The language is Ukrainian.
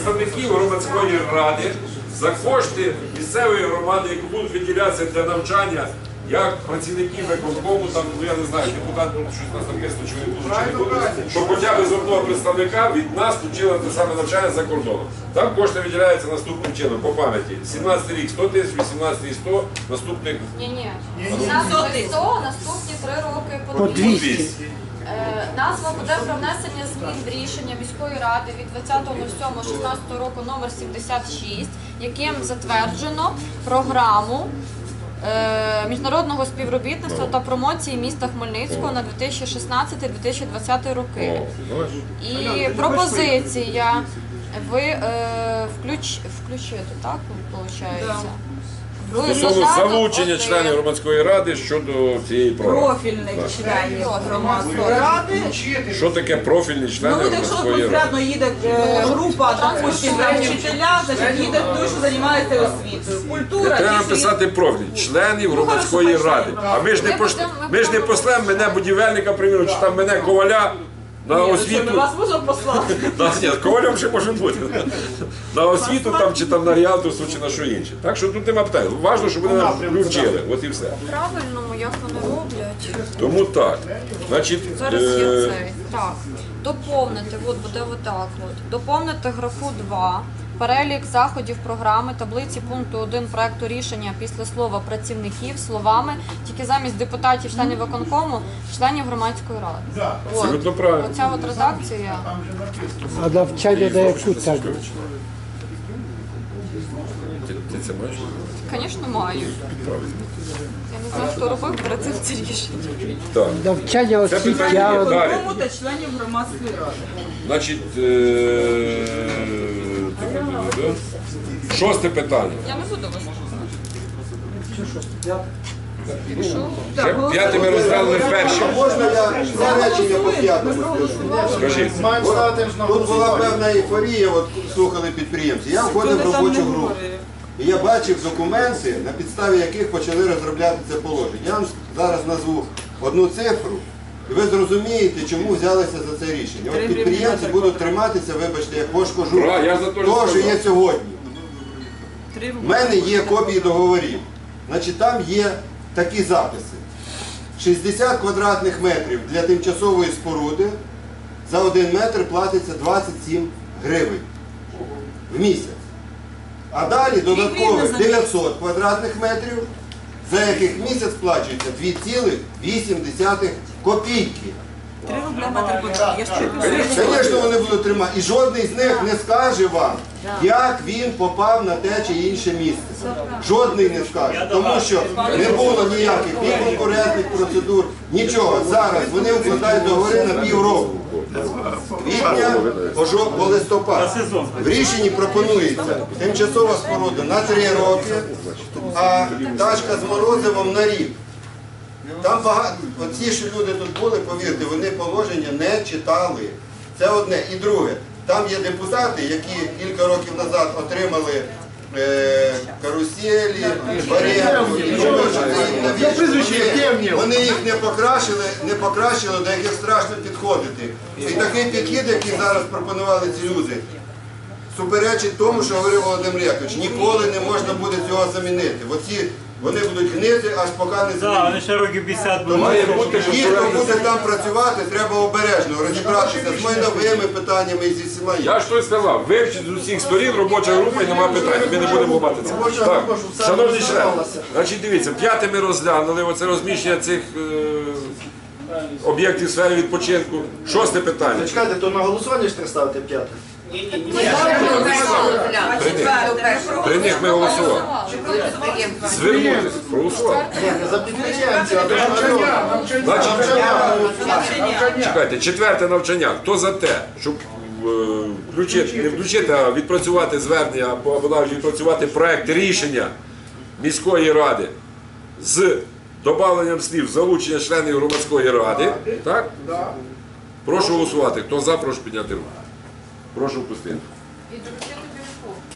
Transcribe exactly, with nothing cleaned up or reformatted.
представників громадської ради за кошти місцевої громади, які будуть виділятися для навчання, як працівників виконкому, там, ну я не знаю, депутат, ну, щось у нас там кисло, чи вони будуть, чи не будуть, щоб хоча б з одного представника від нас включили те саме навчання за кордоном. Там кошти виділяються наступним чином, по пам'яті. сімнадцятий рік сто тисяч, вісімнадцятий сто, наступних... Ні-ні, сімнадцятий сто, наступні три роки по двісті. Назва буде про внесення змін в рішення міської ради від двадцятого сьомого шістнадцятого року номер сімдесят шість, яким затверджено програму міжнародного співробітництва та промоції міста Хмельницького на дві тисячі шістнадцятий - дві тисячі двадцятий роки. І пропозиція ви е, включ, включити, так, виходить? Стосовно залучення членів громадської ради щодо цієї програми. Профільних членів громадської ради. Що таке профільні члени Ну, якщо громадської ради? конкретно їде е, група, допустим, вчителя, значить їде той, що займається освітою. Культура, Треба ті, що є- написати профіль членів громадської ради. А ми ж не пошлем, ми ж не послем мене будівельника, приміру, чи там мене коваля на Ні, ну що, освіту. ми вас можемо послати. Да, ні, з ковалем ще може бути. На освіту там, чи там на ріалторство, чи на що інше. Так що тут нема питань. Важливо, щоб вони нас включили. От і все. Правильно, як вони роблять. Тому так. Значить, Зараз є е, цей. Так, доповнити, от буде отак от. Доповнити графу два. Перелік заходів програми, таблиці пункту один проекту рішення після слова працівників словами тільки замість депутатів, членів виконкому, членів громадської ради. От. Абсолютно правильно. Оця от редакція. А навчання на яку тему? ти, ти це бачиш? Звісно, маю. Я не знаю, хто робив перед цим ці рішення. Так. Навчання Це питання освітян. є далі. Виконкому та членів громадської ради. Значить, е, шосте питання. Я не буду вас. Вже п'ятими розглянули перші. Можна я два речення по п'ятому скажу? Скажіть. Тут була певна ейфорія, от слухали підприємці. Я входив в робочу групу. І я бачив документи, на підставі яких почали розробляти це положення. Я вам зараз назву одну цифру, і ви зрозумієте, чому взялися за це рішення. От підприємці будуть триматися, вибачте, як вошко жук. Ура, я за те, що То, що є сказав. сьогодні. У мене є копії договорів. Значить, там є такі записи. шістдесят квадратних метрів для тимчасової споруди за один метр платиться двадцять сім гривень в місяць. А далі додатково дев'ятсот квадратних метрів, за яких місяць сплачується дві цілих вісім десятих копійки. Три рубля метр квадратний. Я ж чую. Звісно, вони будуть тримати. І жодний з них не скаже вам, як він попав на те чи інше місце. Жодний не скаже. Тому що не було ніяких ні конкурентних процедур, нічого. Зараз вони укладають договори на півроку. Квітня по жо- по листопад. В рішенні пропонується тимчасова споруда на три роки, а тачка з морозивом на рік. Там багато, оці, що люди тут були, повірте, вони положення не читали. Це одне. І друге, там є депутати, які кілька років назад отримали е, каруселі, варіанти, і думаю, що це їм навіщо. Вони, вони їх не покращили, не покращили, до яких страшно підходити. І такий підхід, який зараз пропонували ці люди, суперечить тому, що говорив Володимир Яковлевич, ніколи не можна буде цього замінити. Оці, вони будуть гнити, аж поки не Так, замінять. вони ще років п'ятдесят Тому будуть. ті, хто буде там працювати, треба обережно розібратися з майновими питаннями і зі всіма. Я ж щось сказав, вивчіть з усіх сторін, робоча група і нема питань, ми не будемо ламати це. Так, шановні члени, значить дивіться, п'яте ми розглянули, оце розміщення цих е, об'єктів сфери відпочинку. Шосте питання. Чекайте, то на голосування ж треба ставити п'яте? При них ми голосували. Звернутися, проголосувати. Ні, не за підприємців, а за Значить, чекайте, четверте навчання. Хто за те, щоб е, включити, не включити, а відпрацювати звернення, або або навіть відпрацювати проект рішення міської ради з добавленням слів залучення членів громадської ради, так? Прошу голосувати. Хто за, прошу підняти руку. Прошу впустити.